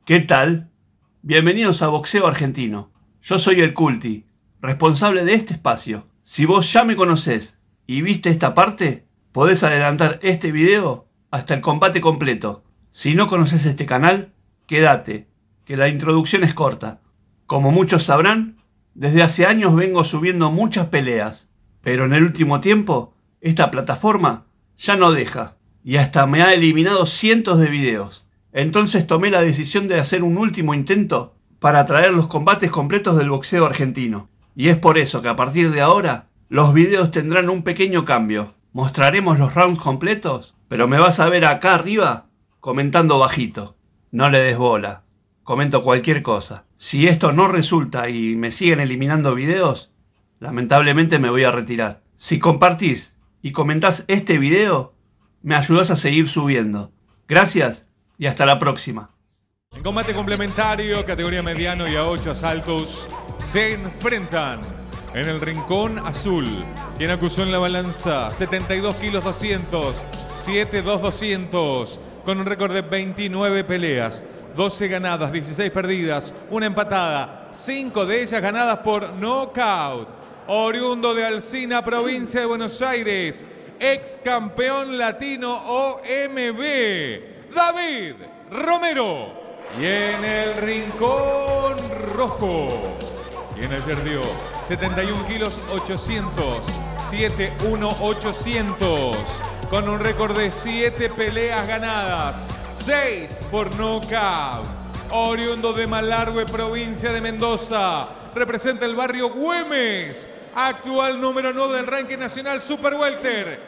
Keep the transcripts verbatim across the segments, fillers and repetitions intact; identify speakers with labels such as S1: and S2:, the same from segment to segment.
S1: ¿Qué tal? Bienvenidos a Boxeo Argentino. Yo soy el Culti, responsable de este espacio. Si vos ya me conocés y viste esta parte, podés adelantar este video hasta el combate completo. Si no conoces este canal, quédate, que la introducción es corta. Como muchos sabrán, desde hace años vengo subiendo muchas peleas, pero en el último tiempo, esta plataforma ya no deja, y hasta me ha eliminado cientos de videos. Entonces tomé la decisión de hacer un último intento para traer los combates completos del boxeo argentino. Y es por eso que a partir de ahora, los videos tendrán un pequeño cambio. Mostraremos los rounds completos, pero me vas a ver acá arriba comentando bajito. No le des bola, comento cualquier cosa. Si esto no resulta y me siguen eliminando videos, lamentablemente me voy a retirar. Si compartís y comentás este video, me ayudás a seguir subiendo. Gracias y hasta la próxima.
S2: En combate complementario, categoría mediano y a ocho asaltos, se enfrentan en el rincón azul, quien acusó en la balanza setenta y dos kilos doscientos, siete dos doscientos, con un récord de veintinueve peleas, doce ganadas, dieciséis perdidas, una empatada, cinco de ellas ganadas por nocaut. Oriundo de Alsina, provincia de Buenos Aires, ex campeón latino O M B, David Romero. Y en el rincón rojo, quien ayer dio setenta y un kilos ochocientos, siete uno ochocientos, con un récord de siete peleas ganadas, seis por nocaut. Oriundo de Malargüe, provincia de Mendoza, representa el barrio Güemes, actual número nueve del ranking nacional Super Welter,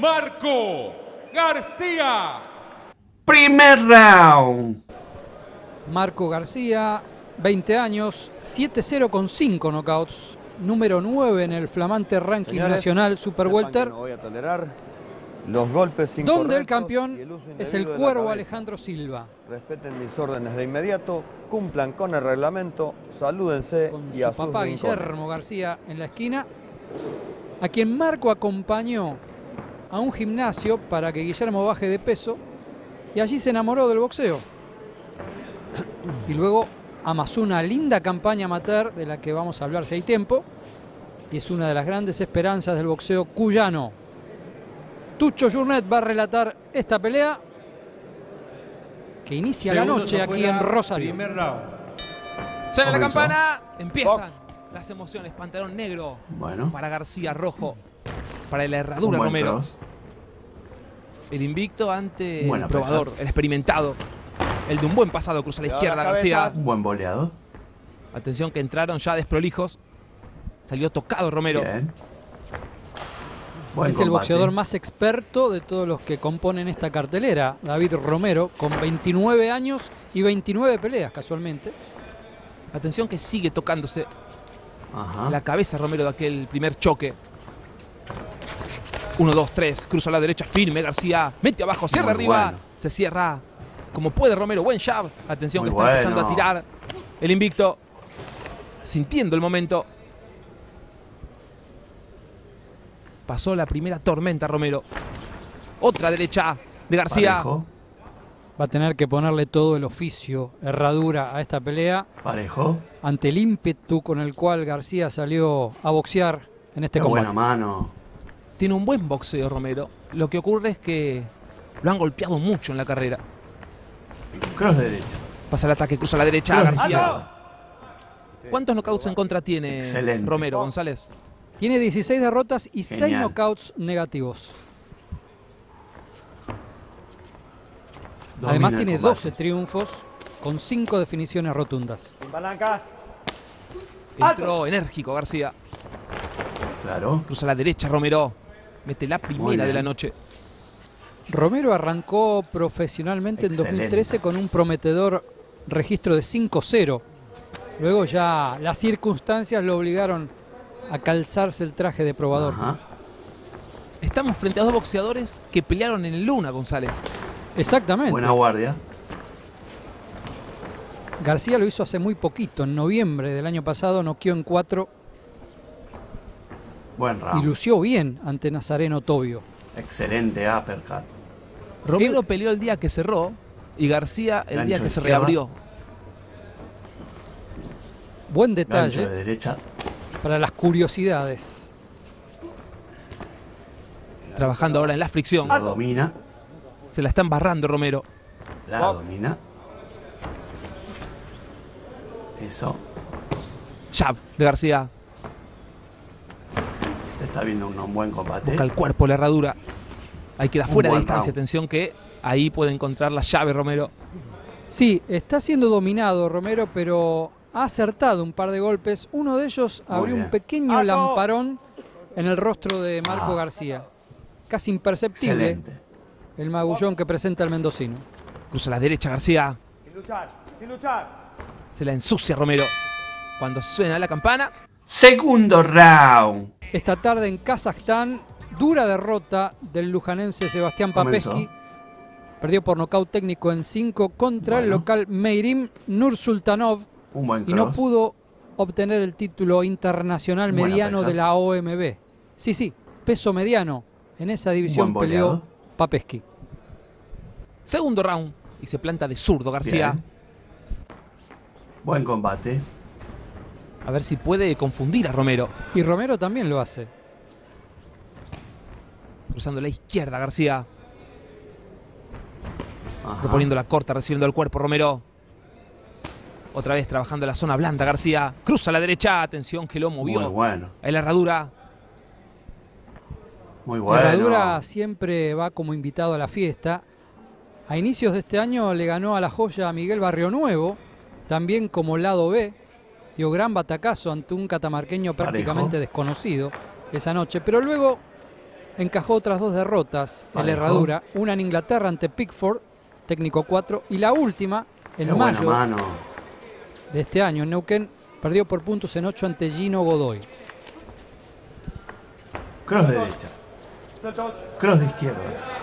S2: Marco García.
S1: Primer round.
S3: Marco García, veinte años, siete cero con cinco knockouts, número nueve en el flamante ranking
S4: Señores,
S3: nacional Super Welter.
S4: No voy a tolerar los golpes
S3: donde el
S4: y
S3: campeón
S4: el uso
S3: es el
S4: indebido de la
S3: Cuervo
S4: cabeza.
S3: Alejandro Silva.
S4: Respeten mis órdenes de inmediato, cumplan con el reglamento, salúdense
S3: Con
S4: y a
S3: su
S4: sus
S3: papá
S4: rincones.
S3: Guillermo García en la esquina, a quien Marco acompañó a un gimnasio para que Guillermo baje de peso y allí se enamoró del boxeo. Y luego amasó una linda campaña amateur de la que vamos a hablar si hay tiempo, y es una de las grandes esperanzas del boxeo cuyano. Tucho Journet va a relatar esta pelea que inicia la noche aquí en Rosario.
S5: Primer round. Suena la campana, empiezan las emociones. Pantalón negro
S1: Bueno.
S5: para García, rojo para la herradura Romero.
S1: Cross.
S5: El invicto ante
S1: Buena
S5: el probador,
S1: pelea.
S5: el experimentado. El de un buen pasado, cruza a la izquierda García.
S1: Un buen boleado.
S5: Atención que entraron ya desprolijos. Salió tocado Romero.
S1: Bien. Buen
S3: Es el
S1: combate.
S3: boxeador más experto de todos los que componen esta cartelera, David Romero, con veintinueve años y veintinueve peleas casualmente.
S5: Atención que sigue tocándose
S1: Ajá.
S5: la cabeza Romero de aquel primer choque. uno, dos, tres, cruza a la derecha, firme García, mete abajo, cierra
S1: Muy
S5: arriba,
S1: bueno.
S5: se cierra como puede Romero, buen jab. Atención
S1: Muy
S5: que está
S1: bueno.
S5: empezando a tirar el invicto, sintiendo el momento. Pasó la primera tormenta Romero. Otra derecha de García.
S1: Parejo.
S3: Va a tener que ponerle todo el oficio, herradura a esta pelea
S1: Parejo.
S3: ante el ímpetu con el cual García salió a boxear en este
S1: Qué
S3: combate.
S1: buena mano.
S5: Tiene un buen boxeo Romero. Lo que ocurre es que lo han golpeado mucho en la carrera.
S1: Cross derecho.
S5: Pasa el ataque, cruza a la derecha
S1: Cross
S5: García.
S1: izquierda.
S5: ¿Cuántos knockouts en contra tiene
S1: Excelente.
S5: Romero, González?
S3: Tiene dieciséis derrotas y seis
S1: Genial.
S3: knockouts negativos.
S1: Domina
S3: Además
S1: el
S3: tiene
S1: combate.
S3: doce triunfos con cinco definiciones rotundas.
S4: Sin palancas.
S5: Entró enérgico García.
S1: Claro.
S5: Cruza a la derecha Romero. Mete la
S1: Muy
S5: primera
S1: bien.
S5: de la noche.
S3: Romero arrancó profesionalmente en dos mil trece
S1: Excelente.
S3: con un prometedor registro de cinco cero. Luego ya las circunstancias lo obligaron a calzarse el traje de probador.
S1: Ajá.
S5: Estamos frente a dos boxeadores que pelearon en Luna, González.
S3: Exactamente.
S1: Buena guardia.
S3: García lo hizo hace muy poquito, en noviembre del año pasado, noqueó en cuatro
S1: Buen
S3: y
S1: round.
S3: lució bien ante Nazareno Tobio.
S1: Excelente uppercut.
S5: Romero peleó el día que cerró y García el
S1: Gancho
S5: día que se
S1: izquierda.
S5: reabrió.
S3: Buen
S1: Gancho
S3: detalle
S1: de derecha.
S3: para las curiosidades.
S5: Trabajando ahora en la fricción.
S1: Lo domina.
S5: Se la está embarrando Romero.
S1: La domina. Eso.
S5: Jab de García.
S1: Se está viendo un, un buen combate.
S5: Busca el cuerpo, la herradura. Ahí queda
S1: Un
S5: fuera de
S1: buen
S5: distancia.
S1: round.
S5: Atención que ahí puede encontrar la llave Romero.
S3: Sí, está siendo dominado Romero, pero ha acertado un par de golpes. Uno de ellos
S1: Muy
S3: abrió
S1: bien.
S3: un pequeño lamparón en el rostro de Marco
S1: Ah.
S3: García. Casi imperceptible
S1: Excelente.
S3: el magullón que presenta el mendocino.
S5: Cruza a la derecha García.
S4: Sin luchar, sin luchar.
S5: Se la ensucia Romero. Cuando suena la campana.
S1: Segundo round.
S3: Esta tarde en Kazajstán, dura derrota del lujanense Sebastián
S1: Comenzó.
S3: Papeski. Perdió por nocaut técnico en cinco contra el
S1: Bueno.
S3: local Meirim Nursultanov
S1: Un buen
S3: y no
S1: cross.
S3: pudo obtener el título internacional
S1: Buena
S3: mediano
S1: pesca.
S3: de la O M B. Sí, sí, peso mediano. En esa división
S1: buen
S3: peleó
S1: boleado.
S3: Papeski.
S5: Segundo round. Y se planta de zurdo García.
S1: Bien. Buen combate.
S5: A ver si puede confundir a Romero.
S3: Y Romero también lo hace.
S5: Cruzando la izquierda García.
S1: Ajá.
S5: Proponiendo la corta, recibiendo el cuerpo Romero. Otra vez trabajando la zona blanda García. Cruza a la derecha. Atención que lo movió.
S1: Muy bueno.
S5: Ahí la herradura.
S1: Muy
S3: La
S1: bueno.
S3: herradura siempre va como invitado a la fiesta. A inicios de este año le ganó a la joya a Miguel Barrio Nuevo, también como lado B. Dio gran batacazo ante un catamarqueño prácticamente
S1: Parejo.
S3: desconocido esa noche, pero luego encajó otras dos derrotas en la
S1: Parejo.
S3: herradura. Una en Inglaterra ante Pickford, técnico cuatro, y la última en
S1: Qué buena
S3: mayo
S1: mano.
S3: de este año en Neuquén, perdió por puntos en ocho ante Gino Godoy.
S1: Cross de derecha.
S4: Sueltos.
S1: Cross de izquierda.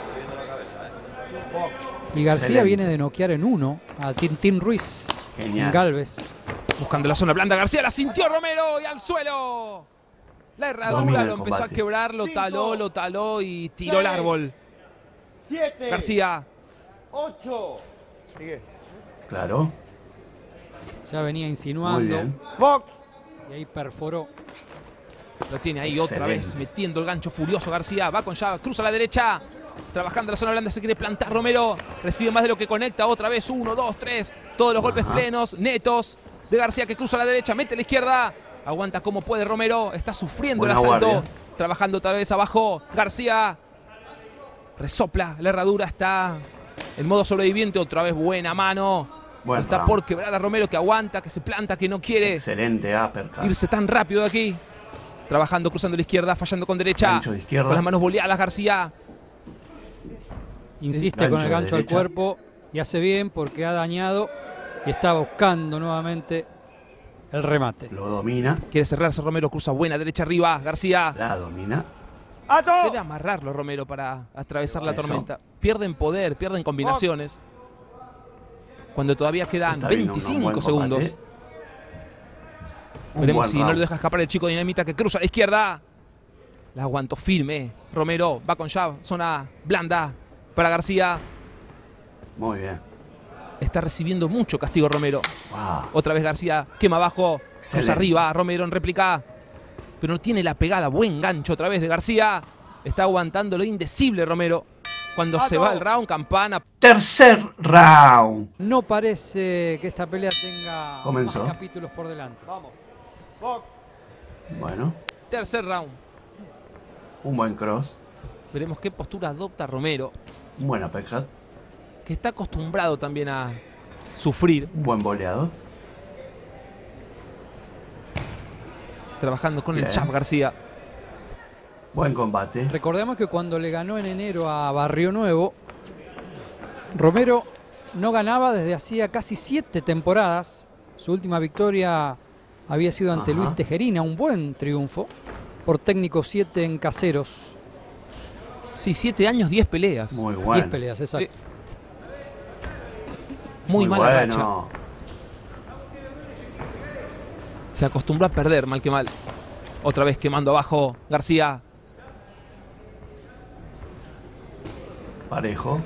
S3: Y García
S1: Excelente.
S3: viene de noquear en uno a Tintín Ruiz
S1: Genial.
S3: en Galvez.
S5: Buscando la zona blanda García. La sintió Romero. Y al suelo. La herradura
S1: Domina el
S5: lo empezó a
S1: combate.
S5: quebrar. Lo
S4: Cinco,
S5: taló, lo taló y tiró el
S4: seis,
S5: árbol.
S4: Siete.
S5: García.
S4: Ocho. Sigue.
S1: Claro.
S3: Ya venía
S1: Muy
S3: insinuando
S1: bien.
S4: Box.
S3: y ahí perforó.
S5: Lo tiene ahí otra
S1: Excelente.
S5: vez. Metiendo el gancho furioso García. Va con llave. Cruza a la derecha. Trabajando la zona blanda. Se quiere plantar Romero. Recibe más de lo que conecta. Otra vez. Uno, dos, tres. Todos los golpes
S1: Ajá.
S5: plenos. Netos. De García que cruza a la derecha. Mete a la izquierda. Aguanta como puede Romero. Está sufriendo
S1: Buena
S5: el asalto.
S1: guardia.
S5: Trabajando otra vez abajo. García. Resopla. La herradura está en modo sobreviviente. Otra vez buena mano.
S1: Buen
S5: Está
S1: round.
S5: por quebrar a Romero que aguanta, que se planta, que no quiere
S1: Excelente uppercut.
S5: irse tan rápido de aquí. Trabajando, cruzando la izquierda, fallando con derecha.
S1: Gancho de izquierda.
S5: Con las manos boleadas García.
S3: Insiste
S1: Gancho
S3: con el
S1: de
S3: gancho al
S1: derecha.
S3: cuerpo y hace bien porque ha dañado y está buscando nuevamente el remate.
S1: Lo domina.
S5: Quiere cerrarse Romero, cruza buena, derecha arriba. García.
S1: La domina.
S4: ¡Ato!
S5: Debe amarrarlo Romero para atravesar la
S1: Eso.
S5: tormenta. Pierden poder, pierden combinaciones. Cuando todavía quedan
S1: Está viendo un
S5: veinticinco
S1: buen
S5: segundos.
S1: combate. Un
S5: Veremos
S1: buen
S5: si no
S1: round.
S5: lo deja escapar el chico Dinamita que cruza a la izquierda. La aguantó firme. Romero va con jab. Zona blanda para García.
S1: Muy bien.
S5: Está recibiendo mucho castigo Romero.
S1: Wow.
S5: Otra vez García quema abajo. Cruza
S1: Excelente.
S5: arriba. Romero en réplica. Pero no tiene la pegada. Buen gancho otra vez de García. Está aguantando lo indecible Romero. Cuando se va el round, campana.
S1: Tercer round.
S3: No parece que esta pelea tenga
S1: Comenzó.
S3: más capítulos por delante.
S4: Vamos. Box.
S1: Bueno.
S5: Tercer round.
S1: Un buen cross.
S5: Veremos qué postura adopta Romero.
S1: Un buen uppercut.
S5: Que está acostumbrado también a sufrir.
S1: Un buen boleado.
S5: Trabajando con
S1: Bien.
S5: el jab García.
S1: Buen combate.
S3: Recordemos que cuando le ganó en enero a Barrio Nuevo, Romero no ganaba desde hacía casi siete temporadas. Su última victoria había sido ante
S1: Ajá.
S3: Luis Tejerina, un buen triunfo por técnico siete en Caseros.
S5: Sí, siete años, diez peleas.
S1: Muy
S3: diez
S1: bueno.
S3: peleas, exacto.
S5: Sí. Muy, mala racha.
S1: bueno.
S5: Se acostumbró a perder, mal que mal. Otra vez quemando abajo García.
S1: Parejo.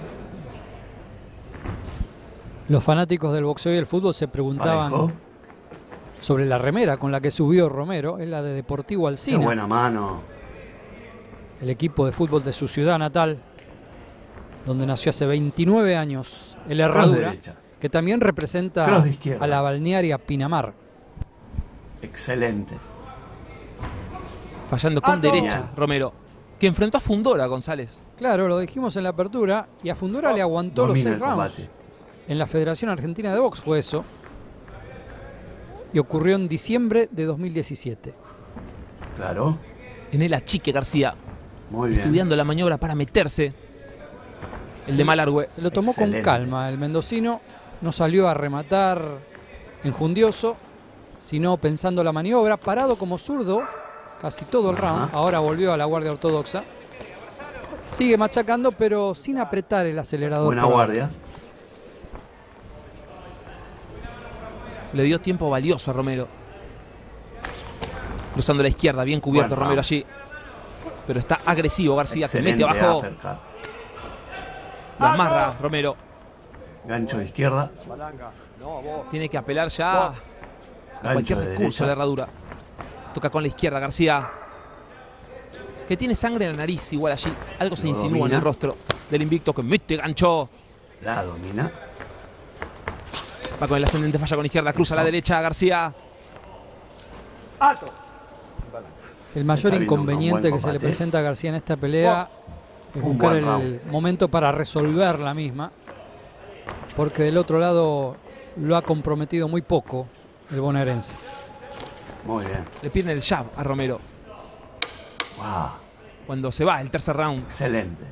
S3: Los fanáticos del boxeo y el fútbol se preguntaban
S1: Parejo.
S3: sobre la remera con la que subió Romero, es la de Deportivo
S1: Qué
S3: Alsina,
S1: buena mano.
S3: el equipo de fútbol de su ciudad natal, donde nació hace veintinueve años el
S1: Cross
S3: Herradura,
S1: derecha.
S3: que también representa
S1: Cross de izquierda.
S3: a la balnearia Pinamar.
S1: Excelente.
S5: Fallando con
S1: Alto.
S5: derecha,
S1: Bien.
S5: Romero. Que enfrentó a Fundora, González.
S3: Claro, lo dijimos en la apertura, y a Fundora le aguantó los
S1: Domina
S3: seis
S1: el
S3: rounds.
S1: combate.
S3: En la Federación Argentina de Box fue eso. Y ocurrió en diciembre de dos mil diecisiete.
S1: Claro.
S5: En el achique García.
S1: Muy bien.
S5: Estudiando la maniobra para meterse. El de Malargüe.
S3: Se lo tomó
S1: Excelente.
S3: con calma. El mendocino no salió a rematar enjundioso, sino pensando la maniobra, parado como zurdo casi todo el
S1: Ajá.
S3: round. Ahora volvió a la guardia ortodoxa. Sigue machacando, pero sin apretar el acelerador.
S1: Buena
S3: por ahora.
S1: guardia.
S5: Le dio tiempo valioso a Romero. Cruzando la izquierda, bien cubierto
S1: Buen
S5: Romero
S1: round.
S5: allí. Pero está agresivo García, que
S1: Excelente
S5: mete abajo.
S1: uppercut.
S5: Lo amarra Romero.
S1: Gancho de izquierda.
S4: Palanca. No, vos.
S5: Tiene que apelar ya a
S1: Gancho
S5: cualquier
S1: de
S5: recurso
S1: derecha.
S5: de la herradura. Toca con la izquierda García. Que tiene sangre en la nariz igual allí. Algo se
S1: Lo
S5: insinúa en
S1: domina.
S5: el rostro del invicto que mete gancho.
S1: La domina.
S5: Va con el ascendente, falla con izquierda, cruza a la
S1: Eso.
S5: derecha García.
S3: El mayor
S1: Está viendo un
S3: inconveniente
S1: buen
S3: que se le
S1: combate.
S3: presenta a García en esta pelea es
S1: Un
S3: buscar
S1: buen
S3: el
S1: round.
S3: momento para resolver la misma, porque del otro lado lo ha comprometido muy poco el bonaerense.
S1: Muy bien.
S5: Le piden el jab a Romero.
S1: Wow.
S5: Cuando se va el tercer round.
S1: Excelente.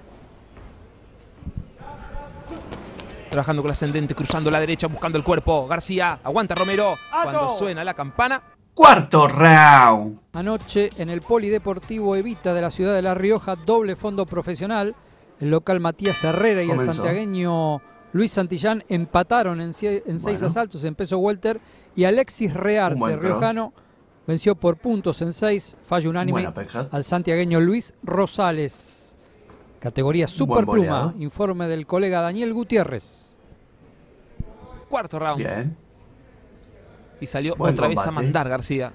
S5: Trabajando con el ascendente, cruzando la derecha, buscando el cuerpo. García, aguanta Romero. Cuando suena la campana.
S1: Cuarto round.
S3: Anoche en el Polideportivo Evita de la ciudad de La Rioja, doble fondo profesional. El local Matías Herrera y
S1: Comenzó.
S3: el santiagueño Luis Santillán empataron en, sie- en seis
S1: Bueno.
S3: asaltos en peso welter, y Alexis
S1: Un
S3: Rearte,
S1: buen cross.
S3: riojano, venció por puntos en seis, fallo unánime
S1: Buena uppercut.
S3: al santiagueño Luis Rosales. Categoría
S1: buen
S3: superpluma,
S1: boleado.
S3: informe del colega Daniel Gutiérrez.
S5: Cuarto round.
S1: Bien.
S5: Y salió
S1: Buen
S5: otra vez a
S1: combate.
S5: mandar García.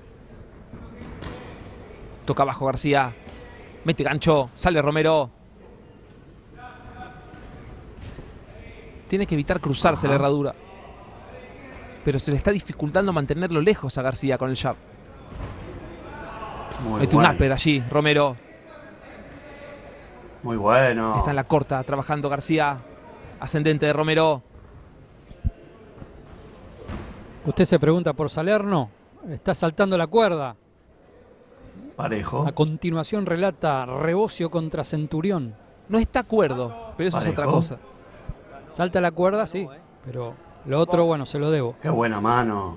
S5: Toca abajo García. Mete gancho. Sale Romero. Tiene que evitar cruzarse
S1: Ajá.
S5: la herradura. Pero se le está dificultando mantenerlo lejos a García con el jab.
S1: Muy
S5: Mete
S1: bueno.
S5: un upper allí, Romero.
S1: Muy bueno.
S5: Está en la corta, trabajando García. Ascendente de Romero.
S3: Usted se pregunta por Salerno, está saltando la cuerda.
S1: Parejo.
S3: A continuación relata Rebocio contra Centurión.
S5: No está cuerdo, pero eso es
S1: Parejo.
S5: otra cosa.
S3: Salta la cuerda, sí, pero lo otro, bueno, se lo debo.
S1: Qué buena mano.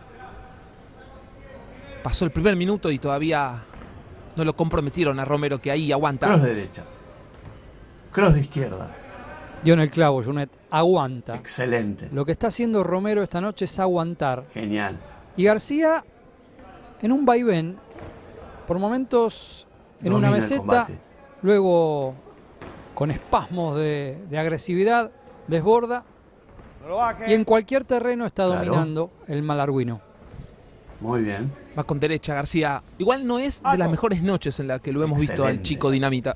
S5: Pasó el primer minuto y todavía no lo comprometieron a Romero, que ahí aguanta.
S1: Cross de derecha. Cross de izquierda.
S3: Dio en el clavo, Junet, aguanta.
S1: Excelente.
S3: Lo que está haciendo Romero esta noche es aguantar.
S1: Genial.
S3: Y García, en un vaivén, por momentos en
S1: Domina
S3: una
S1: el
S3: meseta,
S1: combate.
S3: luego con espasmos de, de agresividad, desborda,
S4: No lo baje.
S3: y en cualquier terreno está
S1: Claro.
S3: dominando el malarguino.
S1: Muy bien.
S5: Va con derecha García. Igual no es de las mejores noches en las que lo hemos visto al
S1: Excelente.
S5: chico Dinamita.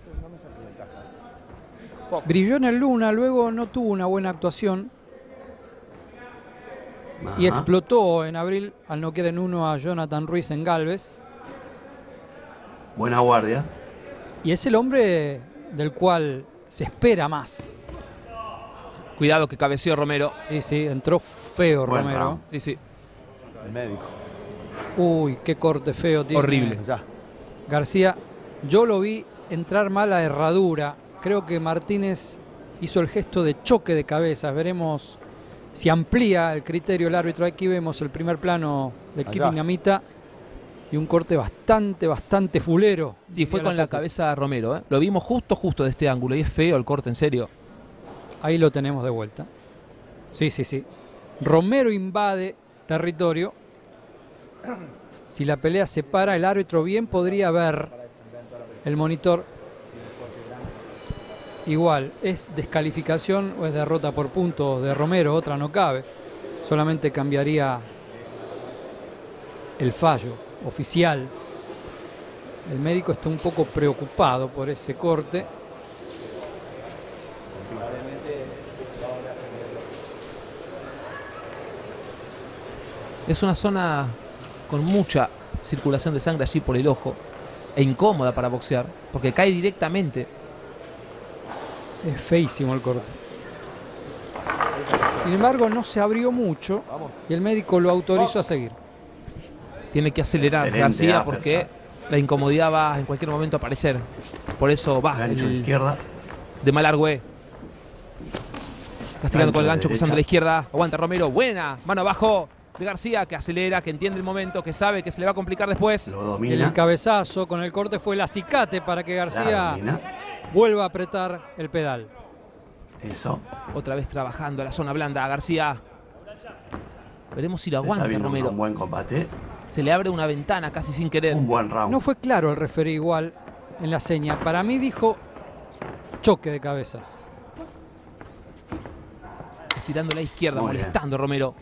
S3: Brilló en el Luna, luego no tuvo una buena actuación y
S1: Ajá.
S3: explotó en abril al noquear en uno a Jonathan Ruiz en Galvez.
S1: Buena guardia.
S3: Y es el hombre del cual se espera más.
S5: Cuidado que cabeceó Romero.
S3: Sí, sí, entró feo
S1: Buen
S3: Romero.
S1: round.
S5: Sí, sí.
S4: El médico.
S3: Uy, qué corte feo tiene.
S5: Horrible.
S4: Ya.
S3: García, yo lo vi entrar mal a herradura. Creo que Martínez hizo el gesto de choque de cabezas. Veremos si amplía el criterio el árbitro. Aquí vemos el primer plano de Kid
S4: Allá.
S3: Dinamita y un corte bastante, bastante fulero.
S5: Sí, fue
S3: Diría
S5: con la
S3: Coco.
S5: cabeza de Romero. ¿eh? Lo vimos justo, justo de este ángulo. Y es feo el corte, en serio.
S3: Ahí lo tenemos de vuelta. Sí, sí, sí. Romero invade territorio. Si la pelea se para, el árbitro bien podría ver el monitor. Igual, ¿es descalificación o es derrota por puntos de Romero? Otra no cabe. Solamente cambiaría el fallo oficial. El médico está un poco preocupado por ese corte.
S5: Es una zona con mucha circulación de sangre allí por el ojo e incómoda para boxear porque cae directamente.
S3: Es feísimo el corte. Sin embargo, no se abrió mucho y el médico lo autorizó a seguir.
S5: Tiene que acelerar
S1: Excelente,
S5: García
S1: ah,
S5: porque
S1: perfecto.
S5: la incomodidad va en cualquier momento a aparecer. Por eso va
S1: Gancho de
S5: el
S1: izquierda.
S5: de Malargüe. Castigando
S1: Gancho
S5: con el
S1: de
S5: gancho, cruzando a la
S1: derecha.
S5: izquierda. Aguanta Romero, buena. Mano abajo de García, que acelera, que entiende el momento, que sabe que se le va a complicar después.
S1: Lo
S3: El
S1: domina.
S3: cabezazo con el corte fue el acicate para que
S1: La
S3: García
S1: domina.
S3: vuelva a apretar el pedal.
S1: Eso.
S5: Otra vez trabajando a la zona blanda a García. Veremos si lo
S1: Se está
S5: aguanta
S1: viendo
S5: Romero.
S1: un buen combate.
S5: Se le abre una ventana casi sin querer.
S1: Un buen round.
S3: No fue claro el referí igual en la seña. Para mí dijo choque de cabezas.
S5: Estirando a la izquierda,
S1: Muy
S5: molestando a Romero.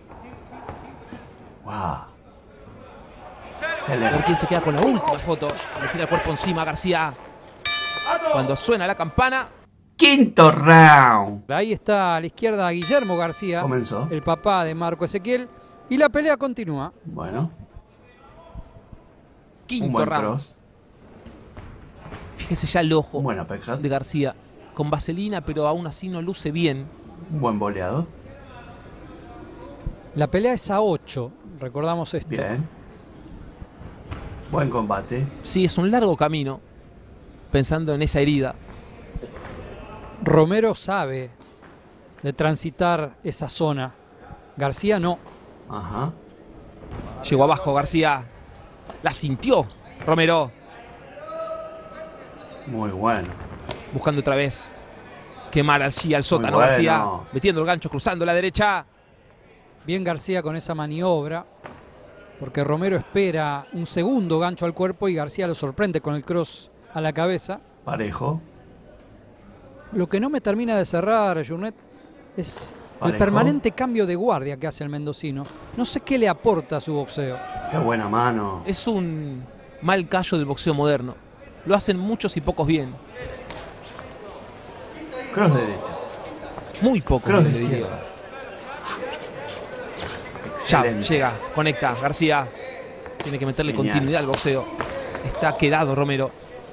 S1: Wow.
S5: A ver
S1: Excelente.
S5: quién se queda con la última foto. Le tira el cuerpo encima a García. Cuando suena la campana,
S1: Quinto round.
S3: Ahí está a la izquierda Guillermo García,
S1: Comenzó.
S3: el papá de Marco Ezequiel. Y la pelea continúa.
S1: Bueno. Un
S5: quinto
S1: buen
S5: round.
S1: cross.
S5: Fíjese ya el ojo
S1: Un buen uppercut.
S5: de García. Con vaselina, pero aún así no luce bien.
S1: Un buen boleado.
S3: La pelea es a ocho. Recordamos esto.
S1: Bien. Buen combate.
S5: Sí, es un largo camino. Pensando en esa herida.
S3: Romero sabe de transitar esa zona. García no.
S1: Ajá.
S5: Llegó abajo García. La sintió Romero.
S1: Muy bueno.
S5: Buscando otra vez quemar allí al sótano
S1: bueno.
S5: García. Metiendo el gancho, cruzando la derecha.
S3: Bien García con esa maniobra. Porque Romero espera un segundo gancho al cuerpo y García lo sorprende con el cross a la cabeza.
S1: Parejo.
S3: Lo que no me termina de cerrar, Journet, es el
S1: Parejo.
S3: permanente cambio de guardia que hace el mendocino. No sé qué le aporta a su boxeo.
S1: Qué buena mano.
S5: Es un mal callo del boxeo moderno. Lo hacen muchos y pocos bien.
S1: Cross derecha.
S5: Muy pocos,
S1: Cross
S5: le
S1: de
S5: diría.
S1: izquierda.
S5: Ya,
S1: Excelente.
S5: llega, conecta, García. Tiene que meterle
S1: Genial.
S5: continuidad al boxeo. Está quedado Romero.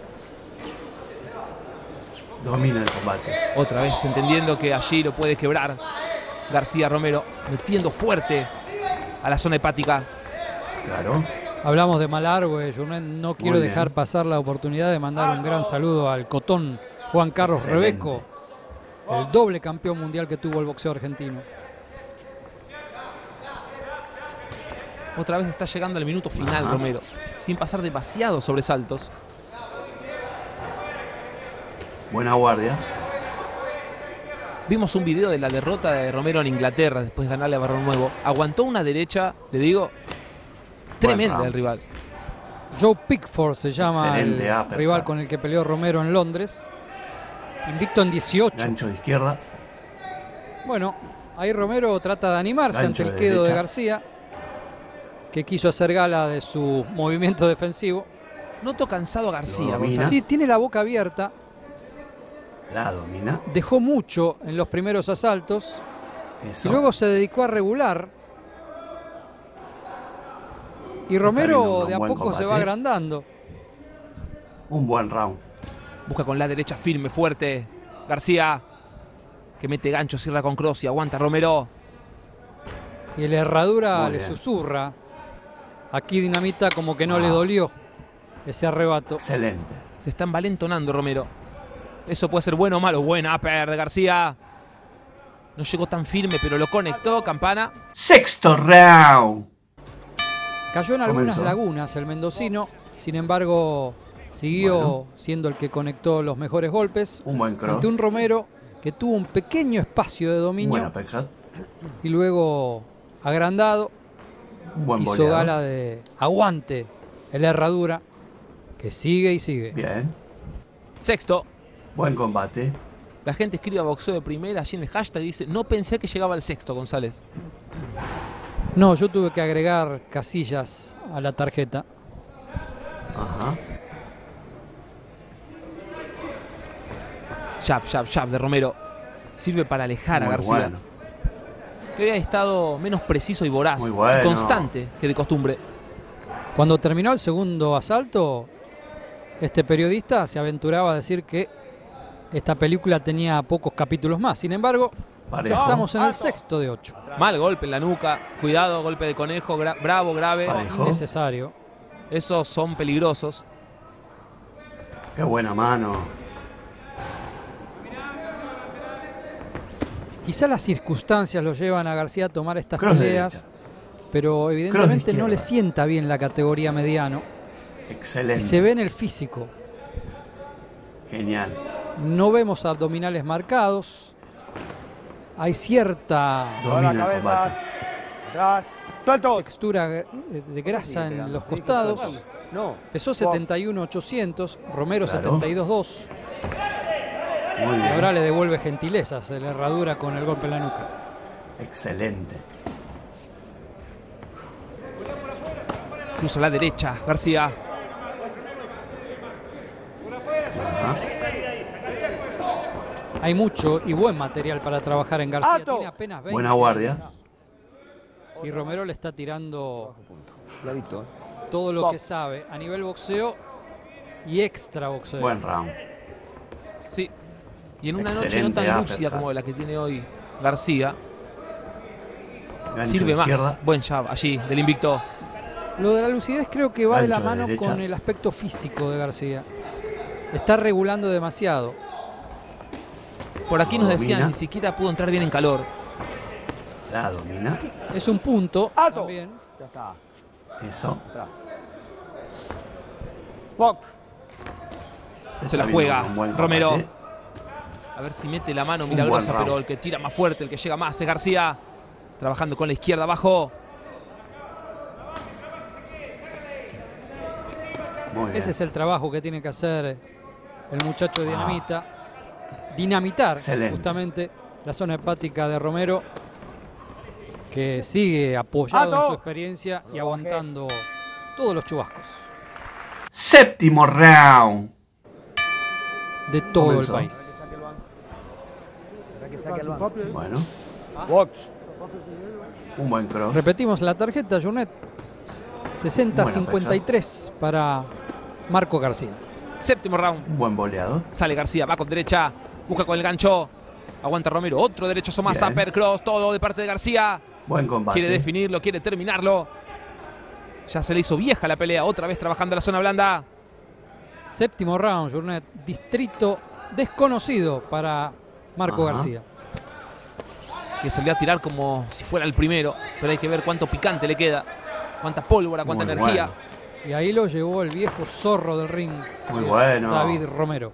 S1: Domina el combate.
S5: Otra vez entendiendo que allí lo puede quebrar García Romero. Metiendo fuerte a la zona hepática.
S1: Claro.
S3: Hablamos de Malargüe, Journet. No quiero
S1: Muy bien.
S3: dejar pasar la oportunidad de mandar un gran saludo al cotón Juan Carlos
S1: Excelente.
S3: Rebeco, el doble campeón mundial que tuvo el boxeo argentino.
S5: Otra vez está llegando al minuto final
S1: Ajá.
S5: Romero. Sin pasar demasiados sobresaltos.
S1: Buena guardia.
S5: Vimos un video de la derrota de Romero en Inglaterra después de ganarle a Barro Nuevo. Aguantó una derecha, le digo, tremenda
S1: round.
S5: del rival.
S3: Joe Pickford se llama
S1: Excelente
S3: el
S1: uppercut.
S3: rival con el que peleó Romero en Londres. Invicto en dieciocho.
S1: Gancho de izquierda.
S3: Bueno, ahí Romero trata de animarse
S1: Gancho
S3: ante el
S1: de
S3: quedo de
S1: derecha.
S3: García, que quiso hacer gala de su movimiento defensivo.
S5: Noto cansado a García,
S1: Lo domina.
S5: Gonzalo.
S3: Sí, tiene la boca abierta,
S1: La domina.
S3: dejó mucho en los primeros asaltos
S1: Eso.
S3: y luego se dedicó a regular. Y
S1: viendo
S3: Romero
S1: un
S3: de a
S1: buen
S3: poco se va
S1: combate.
S3: agrandando.
S1: Un buen round.
S5: Busca con la derecha firme, fuerte. García, que mete gancho, cierra con cross y aguanta Romero.
S3: Y la herradura
S1: Muy
S3: le
S1: bien.
S3: susurra. Aquí Dinamita como que no
S1: Ah.
S3: le dolió ese arrebato.
S1: Excelente.
S5: Se está envalentonando Romero. Eso puede ser bueno o malo. Buen upper de García. No llegó tan firme, pero lo conectó. Campana.
S1: Sexto round.
S3: Cayó en algunas
S1: Comenzó.
S3: lagunas el mendocino, sin embargo siguió
S1: Bueno.
S3: siendo el que conectó los mejores golpes
S1: Un buen cross.
S3: ante un Romero que tuvo un pequeño espacio de
S1: Un
S3: dominio
S1: buen uppercut.
S3: y luego agrandado
S1: Un buen
S3: hizo
S1: boleado.
S3: gala de aguante en la herradura que sigue y sigue.
S1: Bien.
S5: Sexto.
S1: Buen combate.
S5: La gente escribe a boxeo de primera allí en el hashtag y dice, no pensé que llegaba al sexto, González.
S3: No, yo tuve que agregar casillas a la tarjeta.
S1: Ajá.
S5: Jab, jab, jab de Romero. Sirve para alejar
S1: Muy
S5: a García.
S1: bueno.
S5: Que había estado menos preciso y voraz.
S1: Muy bueno.
S5: Y constante que de costumbre.
S3: Cuando terminó el segundo asalto, este periodista se aventuraba a decir que esta película tenía pocos capítulos más. Sin embargo,
S1: Parejo.
S3: ya estamos en el sexto de ocho.
S5: Mal golpe en la nuca. Cuidado, golpe de conejo. gra- bravo, grave.
S1: Parejo.
S3: Innecesario.
S5: Esos son peligrosos.
S1: Qué buena mano.
S3: Quizá las circunstancias lo llevan a García a tomar estas
S1: Cross de
S3: peleas,
S1: derecha.
S3: pero evidentemente no le
S1: izquierda.
S3: sienta bien la categoría mediano.
S1: Excelente.
S3: Y se ve en el físico.
S1: Genial.
S3: No vemos abdominales marcados. Hay cierta
S4: Todas las
S1: Domina el
S4: cabezas.
S1: combate.
S4: Atrás. ¡Sueltos!
S3: textura eh, de grasa en los costados.
S4: No.
S3: Pesó setenta y uno ochocientos, Romero
S1: Claro.
S3: setenta y dos dos.
S1: Muy
S3: Y
S1: bien.
S3: ahora le devuelve gentilezas de la herradura con el golpe en la nuca.
S1: Excelente.
S5: Cruza a la derecha. García.
S1: Ajá.
S3: Hay mucho y buen material para trabajar en García.
S4: ¡Alto!
S3: Tiene apenas veinte.
S1: Buena guardia.
S3: Y Romero le está tirando
S4: Clarito.
S3: todo lo
S4: Top.
S3: que sabe a nivel boxeo y extra boxeo.
S1: Buen round.
S5: Sí. Y en una noche no
S1: Excelente
S5: tan
S1: uppercut.
S5: lúcida como la que tiene hoy García.
S1: Gancho
S5: Sirve
S1: de
S5: más.
S1: izquierda.
S5: Buen jab allí del invicto.
S3: Lo de la lucidez creo que va de la
S1: Gancho de
S3: mano
S1: derecha.
S3: con el aspecto físico de García. Está regulando demasiado.
S5: Por aquí nos
S1: Domina.
S5: decían, ni siquiera pudo entrar bien en calor.
S1: La domina.
S3: Es un punto
S4: ¡Alto!
S3: también.
S4: Ya está.
S1: Eso.
S4: Atrás. Box.
S5: Se la
S1: Está
S5: juega
S1: viendo un buen
S5: Romero.
S1: combate.
S5: A ver si mete la mano
S1: Un
S5: milagrosa,
S1: buen round.
S5: pero el que tira más fuerte, el que llega más es García. Trabajando con la izquierda abajo.
S1: Muy bien.
S3: Ese es el trabajo que tiene que hacer el muchacho Dinamita. Dinamitar
S1: Excelente.
S3: justamente la zona hepática de Romero, que sigue apoyado en
S4: ¡Alto!
S3: su experiencia y aguantando todos los chubascos
S1: Séptimo round.
S3: de todo
S1: Comenzó.
S3: el país.
S4: Para que saque el banco.
S1: Bueno.
S4: Box.
S1: Un buen cross.
S3: Repetimos la tarjeta, Junet. sesenta cincuenta y tres para Marco García.
S5: Séptimo round.
S1: Un buen boleado.
S5: Sale García, va con derecha. Busca con el gancho. Aguanta Romero. Otro derechazo más.
S1: Bien.
S5: Upper cross. Todo de parte de García.
S1: Buen combate.
S5: Quiere definirlo, quiere terminarlo. Ya se le hizo vieja la pelea. Otra vez trabajando la zona blanda.
S3: Séptimo round, Junet. Distrito desconocido para Marco
S1: Ajá.
S3: García.
S5: Que se le va a tirar como si fuera el primero. Pero hay que ver cuánto picante le queda. Cuánta pólvora, cuánta
S1: Muy
S5: energía.
S1: bueno.
S3: Y ahí lo llevó el viejo zorro del ring.
S1: Muy
S3: que es
S1: bueno.
S3: David Romero.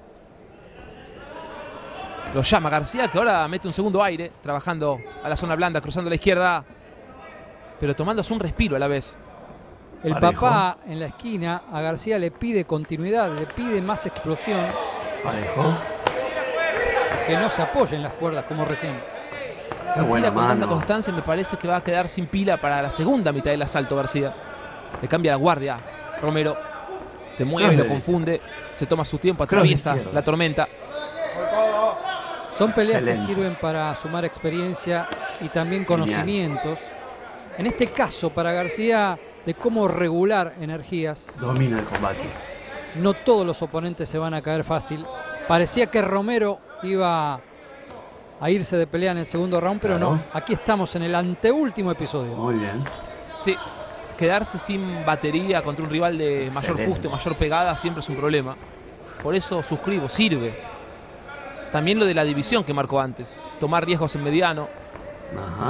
S5: Lo llama García, que ahora mete un segundo aire, trabajando a la zona blanda, cruzando la izquierda, pero tomándose un respiro a la vez.
S3: El
S1: Parejo.
S3: papá en la esquina a García le pide continuidad, le pide más explosión,
S1: Parejo.
S3: que no se apoye en las cuerdas como recién.
S1: Qué
S5: Se
S1: buena
S5: tira con tanta
S1: mano.
S5: constancia, me parece que va a quedar sin pila para la segunda mitad del asalto García. Le cambia la guardia, Romero se mueve,
S1: Cross
S5: lo
S1: de
S5: confunde, se toma su tiempo,
S1: Cross de
S5: atraviesa
S1: izquierda.
S5: la tormenta.
S3: Son peleas
S1: Excelente.
S3: que sirven para sumar experiencia y también conocimientos. En este caso, para García, de cómo regular energías.
S1: Domina el combate.
S3: No todos los oponentes se van a caer fácil. Parecía que Romero iba a irse de pelea en el segundo round, pero
S1: Claro.
S3: no. Aquí estamos en el anteúltimo episodio.
S1: Muy bien.
S5: Sí, quedarse sin batería contra un rival de mayor
S1: Excelente.
S5: fuste, mayor pegada, siempre es un problema. Por eso suscribo, sirve. También lo de la división que marcó antes. Tomar riesgos en mediano.
S1: Ajá.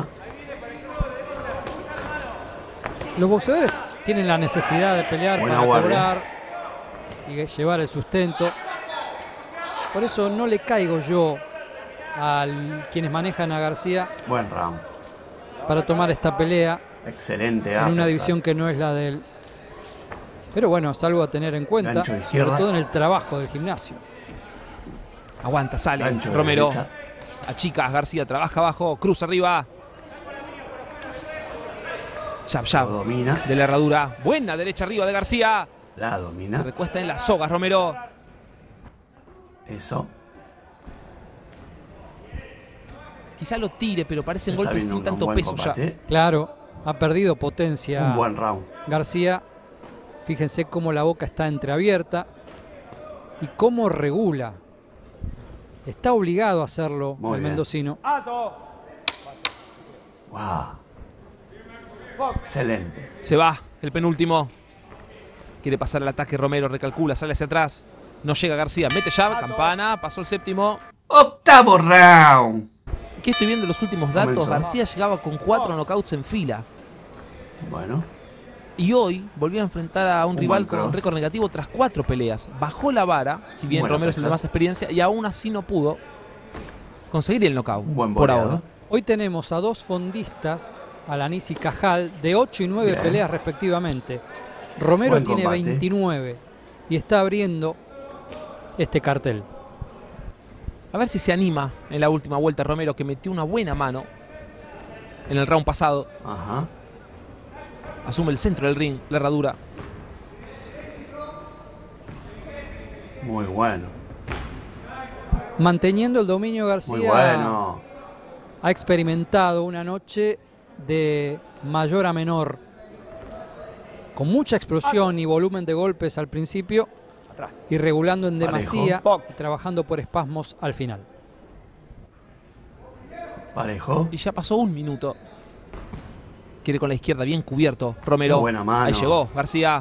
S3: Los boxeadores tienen la necesidad de pelear
S1: Buena
S3: para
S1: guardia.
S3: cobrar y llevar el sustento. Por eso no le caigo yo a quienes manejan a García
S1: Buen round.
S3: para tomar esta pelea
S1: Excelente.
S3: en una
S1: uppercut.
S3: división que no es la de él. Pero bueno, es algo a tener en cuenta,
S1: Gancho de
S3: sobre
S1: izquierda.
S3: todo en el trabajo del gimnasio.
S5: Aguanta, sale.
S1: Gancho de
S5: Romero.
S1: derecha.
S5: Achicas, García trabaja abajo, cruza arriba. Jab, jab.
S1: Lo domina.
S5: De la herradura. Buena derecha arriba de García.
S1: La domina.
S5: Se recuesta en las sogas, Romero.
S1: Eso.
S5: Quizá lo tire, pero parecen
S1: Está
S5: golpes
S1: viendo
S5: sin
S1: un
S5: tanto
S1: buen
S5: peso
S1: combate.
S5: ya.
S3: Claro, ha perdido potencia.
S1: Un buen round.
S3: García, fíjense cómo la boca está entreabierta y cómo regula. Está obligado a hacerlo
S1: Muy
S3: el
S1: bien.
S3: mendocino.
S1: Wow. Excelente.
S5: Se va el penúltimo. Quiere pasar el ataque, Romero recalcula, sale hacia atrás. No llega García, mete jab, campana, pasó el séptimo.
S1: Octavo round.
S5: Aquí estoy viendo los últimos datos.
S1: Comenzó.
S5: García llegaba con cuatro knockouts en fila.
S1: Bueno.
S5: Y hoy volvió a enfrentar a un,
S1: Un
S5: rival
S1: buen
S5: con
S1: cross.
S5: récord negativo tras cuatro peleas. Bajó la vara, si bien
S1: Buena
S5: Romero es el de
S1: pesca.
S5: más experiencia, y aún así no pudo conseguir el knockout.
S1: Un buen
S5: por
S1: boleador.
S5: ahora.
S3: Hoy tenemos a dos fondistas, Alanís y Cajal, de ocho y nueve
S1: Bien.
S3: peleas respectivamente. Romero
S1: Buen
S3: tiene
S1: combate.
S3: veintinueve y está abriendo este cartel.
S5: A ver si se anima en la última vuelta Romero, que metió una buena mano en el round pasado.
S1: Ajá.
S5: Asume el centro del ring, la herradura.
S1: Muy bueno.
S3: Manteniendo el dominio, García
S1: Muy bueno.
S3: ha experimentado una noche de mayor a menor, con mucha explosión y volumen de golpes al principio
S4: Atrás.
S3: y regulando en
S1: Parejo.
S3: demasía y trabajando por espasmos al final.
S1: Parejo.
S5: Y ya pasó un minuto. Quiere con la izquierda bien cubierto Romero.
S1: Qué buena mano.
S5: Ahí llegó García.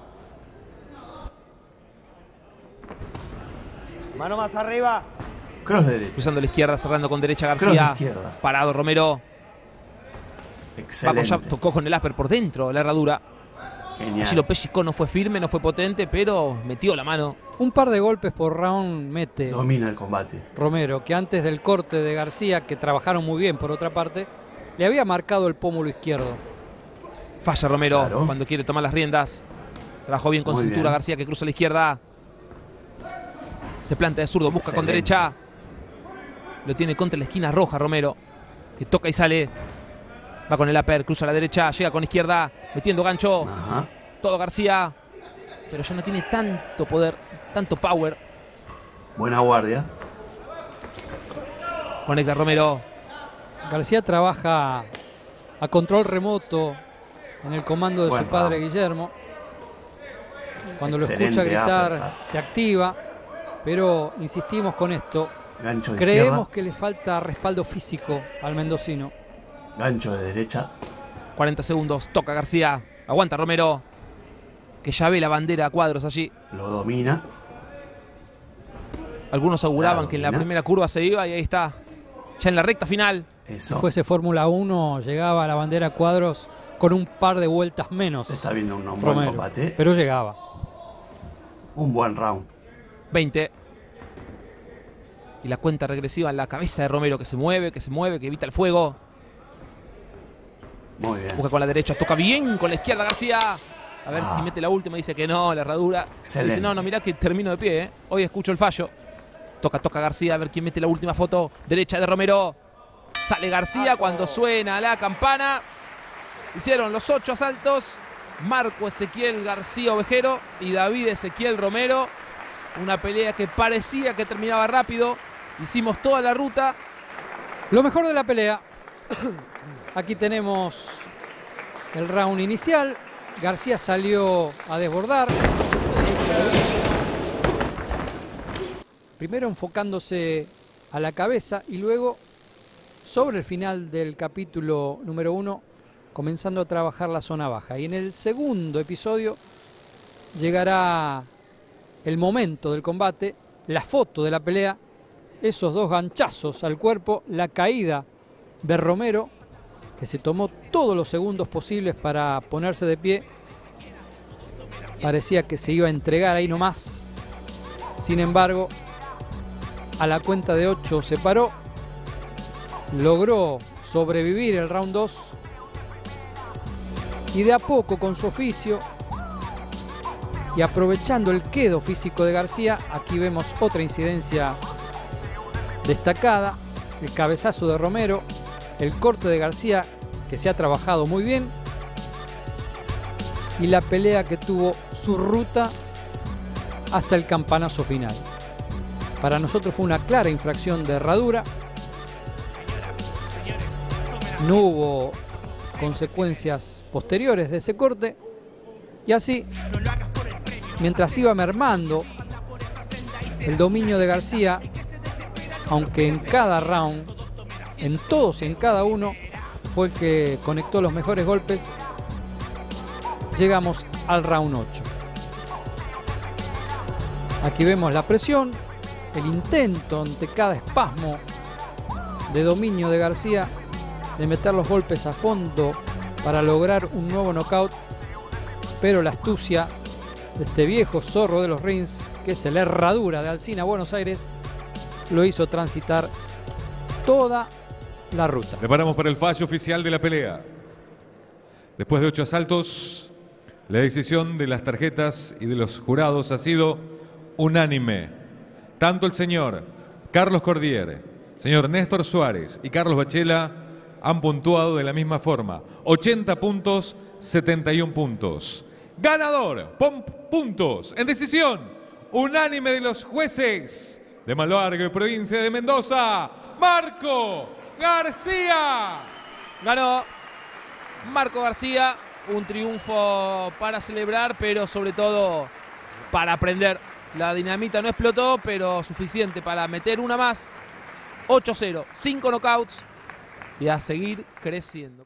S4: Mano más arriba.
S1: Cross derecho.
S5: Cruzando la izquierda, cerrando con derecha
S1: Cross de
S5: García.
S1: izquierda.
S5: Parado Romero. Va con
S1: Excelente.
S5: jab, tocó con el upper por dentro la herradura.
S1: Genial.
S5: Allí lo pellizcó, no fue firme, no fue potente, pero metió la mano.
S3: Un par de golpes por round mete
S1: Domina el combate.
S3: Romero, que antes del corte de García, que trabajaron muy bien por otra parte, le había marcado el pómulo izquierdo.
S5: Falla Romero
S1: Claro.
S5: cuando quiere tomar las riendas. Trabajó bien con
S1: Muy
S5: cintura
S1: bien.
S5: García, que cruza a la izquierda. Se planta de zurdo, busca con
S1: Excelente.
S5: derecha. Lo tiene contra la esquina roja Romero, que toca y sale. Va con el upper, cruza a la derecha, llega con izquierda, metiendo gancho.
S1: Ajá.
S5: Todo García, pero ya no tiene tanto poder, tanto power.
S1: Buena guardia.
S5: Conecta Romero.
S3: García trabaja a control remoto en el comando de
S1: Buen
S3: su padre
S1: round.
S3: Guillermo. Cuando lo
S1: Excelente
S3: escucha gritar,
S1: uppercut.
S3: se activa, pero insistimos con esto.
S1: Gancho de
S3: Creemos
S1: izquierda.
S3: que le falta respaldo físico al mendocino.
S1: Gancho de derecha.
S5: cuarenta segundos, toca García. Aguanta Romero, que ya ve la bandera a cuadros allí.
S1: Lo domina.
S5: Algunos auguraban
S1: La
S5: que en la
S1: domina.
S5: primera curva se iba y ahí está. Ya en la recta final.
S3: Si
S1: Eso.
S3: fuese Fórmula uno, llegaba a la bandera cuadros con un par de vueltas menos.
S1: Se está viendo un, un buen
S3: Romero,
S1: combate.
S3: pero llegaba.
S1: Un buen round.
S5: veinte. Y la cuenta regresiva en la cabeza de Romero, que se mueve, que se mueve, que evita el fuego.
S1: Muy bien.
S5: Busca con la derecha, toca bien con la izquierda García. A ver
S1: Ah.
S5: si mete la última, dice que no, la herradura.
S1: Excelente.
S5: Dice, no, no, mirá que termino de pie, ¿eh? Hoy escucho el fallo. Toca, toca García, a ver quién mete la última foto. Derecha de Romero. Sale García cuando suena la campana. Hicieron los ocho asaltos. Marco Ezequiel García Ovejero y David Ezequiel Romero. Una pelea que parecía que terminaba rápido. Hicimos toda la ruta.
S3: Lo mejor de la pelea. Aquí tenemos el round inicial. García salió a desbordar. Primero enfocándose a la cabeza y luego sobre el final del capítulo número uno comenzando a trabajar la zona baja. Y en el segundo episodio llegará el momento del combate, la foto de la pelea, esos dos ganchazos al cuerpo, la caída de Romero, que se tomó todos los segundos posibles para ponerse de pie. Parecía que se iba a entregar ahí nomás. Sin embargo, a la cuenta de ocho se paró. Logró sobrevivir el round dos. Y de a poco, con su oficio y aprovechando el quedo físico de García, aquí vemos otra incidencia destacada. El cabezazo de Romero, el corte de García, que se ha trabajado muy bien, y la pelea que tuvo su ruta hasta el campanazo final. Para nosotros fue una clara infracción de herradura. No hubo consecuencias posteriores de ese corte. Y así, mientras iba mermando el dominio de García, aunque en cada round, en todos y en cada uno, fue el que conectó los mejores golpes, llegamos al round ocho. Aquí vemos la presión, el intento ante cada espasmo de dominio de García de meter los golpes a fondo para lograr un nuevo knockout, pero la astucia de este viejo zorro de los rings, que es el Herradura de Alsina, Buenos Aires, lo hizo transitar toda la ruta.
S2: Preparamos para el fallo oficial de la pelea. Después de ocho asaltos, la decisión de las tarjetas y de los jurados ha sido unánime. Tanto el señor Carlos Cordier, señor Néstor Suárez y Carlos Bachela han puntuado de la misma forma. ochenta puntos, setenta y un puntos. Ganador, por puntos, en decisión unánime de los jueces de Malvargo y provincia de Mendoza, Marco García.
S5: Ganó Marco García, un triunfo para celebrar, pero sobre todo para aprender. La dinamita no explotó, pero suficiente para meter una más. ocho cero, cinco knockouts y a seguir creciendo.